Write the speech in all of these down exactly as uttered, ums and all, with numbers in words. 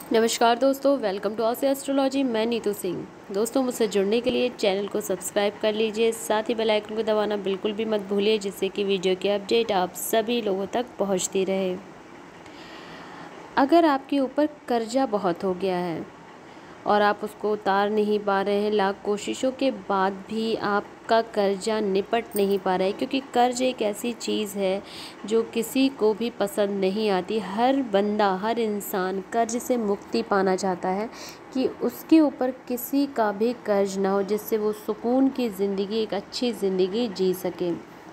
नमस्कार दोस्तों, welcome to आसे एस्ट्रोलॉजी। मैं नीतू सिंह। दोस्तों, मुझसे जुड़ने के लिए चैनल को सब्सक्राइब कर लीजिए, साथ ही बेल आइकन को दबाना बिल्कुल भी मत भूलिए, जिससे कि वीडियो की अपडेट आप सभी लोगों तक पहुंचती रहे। अगर आपके ऊपर कर्जा बहुत हो गया है और आप उसको उतार नहीं पा रहे हैं, लाख कोशिशों के बाद भी आपका कर्जा निपट नहीं पा रहा है, क्योंकि कर्ज एक ऐसी चीज़ है जो किसी को भी पसंद नहीं आती। हर बंदा, हर इंसान कर्ज से मुक्ति पाना चाहता है कि उसके ऊपर किसी का भी कर्ज ना हो, जिससे वो सुकून की ज़िंदगी, एक अच्छी ज़िंदगी जी सके।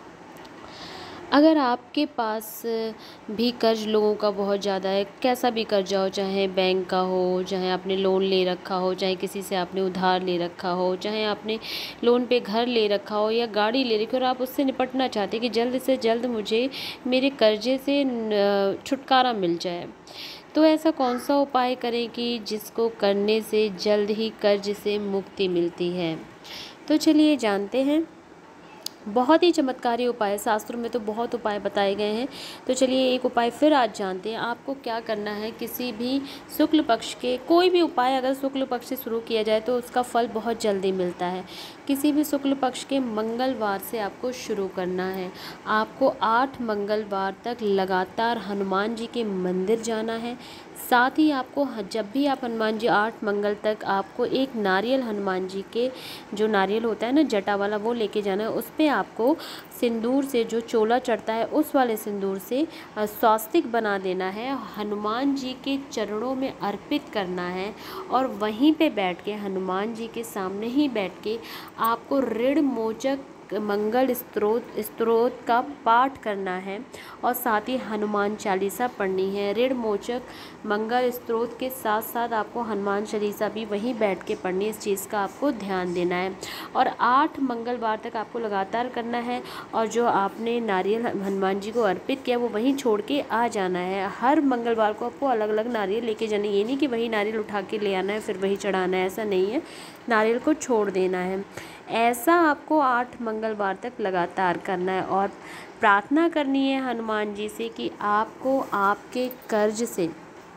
अगर आपके पास भी कर्ज लोगों का बहुत ज़्यादा है, कैसा भी कर्जा हो, चाहे बैंक का हो, चाहे आपने लोन ले रखा हो, चाहे किसी से आपने उधार ले रखा हो, चाहे आपने लोन पे घर ले रखा हो या गाड़ी ले रखी हो, और आप उससे निपटना चाहते हैं कि जल्द से जल्द मुझे मेरे कर्जे से छुटकारा मिल जाए, तो ऐसा कौन सा उपाय करें कि जिसको करने से जल्द ही कर्ज से मुक्ति मिलती है। तो चलिए जानते हैं। बहुत ही चमत्कारी उपाय, शास्त्रों में तो बहुत उपाय बताए गए हैं। तो चलिए एक उपाय फिर आज जानते हैं। आपको क्या करना है, किसी भी शुक्ल पक्ष के कोई भी उपाय अगर शुक्ल पक्ष से शुरू किया जाए तो उसका फल बहुत जल्दी मिलता है। किसी भी शुक्ल पक्ष के मंगलवार से आपको शुरू करना है। आपको आठ मंगलवार तक लगातार हनुमान जी के मंदिर जाना है। साथ ही आपको जब भी आप हनुमान जी आठ मंगल तक आपको एक नारियल, हनुमान जी के जो नारियल होता है ना जटा वाला, वो लेके जाना है। उस पर आपको सिंदूर से, जो चोला चढ़ता है उस वाले सिंदूर से स्वास्तिक बना देना है, हनुमान जी के चरणों में अर्पित करना है, और वहीं पे बैठ के, हनुमान जी के सामने ही बैठ के आपको ऋण मोचक मंगल स्त्रोत स्त्रोत का पाठ करना है, और साथ ही हनुमान चालीसा पढ़नी है। ऋण मोचक मंगल स्त्रोत के साथ साथ आपको हनुमान चालीसा भी वहीं बैठ के पढ़नी है। इस चीज़ का आपको ध्यान देना है, और आठ मंगलवार तक आपको लगातार करना है। और जो आपने नारियल हनुमान जी को अर्पित किया वो वहीं छोड़ के आ जाना है। हर मंगलवार को आपको अलग अलग नारियल लेके जाना है। ये नहीं कि वही नारियल उठा के ले आना है फिर वही चढ़ाना है, ऐसा नहीं है। नारियल को छोड़ देना है। ऐसा आपको आठ मंगलवार तक लगातार करना है, और प्रार्थना करनी है हनुमान जी से कि आपको आपके कर्ज से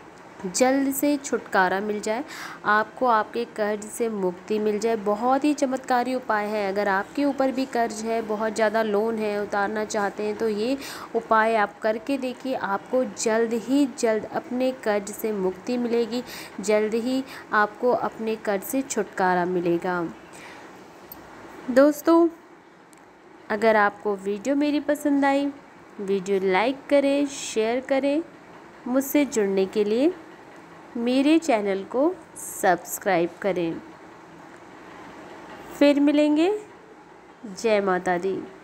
जल्द से छुटकारा मिल जाए, आपको आपके कर्ज से मुक्ति मिल जाए। बहुत ही चमत्कारी उपाय है। अगर आपके ऊपर भी कर्ज है, बहुत ज़्यादा लोन है, उतारना चाहते हैं, तो ये उपाय आप करके देखिए। आपको जल्द ही जल्द अपने कर्ज से मुक्ति मिलेगी, जल्द ही आपको अपने कर्ज से छुटकारा मिलेगा। दोस्तों, अगर आपको वीडियो मेरी पसंद आई, वीडियो लाइक करें, शेयर करें। मुझसे जुड़ने के लिए मेरे चैनल को सब्सक्राइब करें। फिर मिलेंगे। जय माता दी।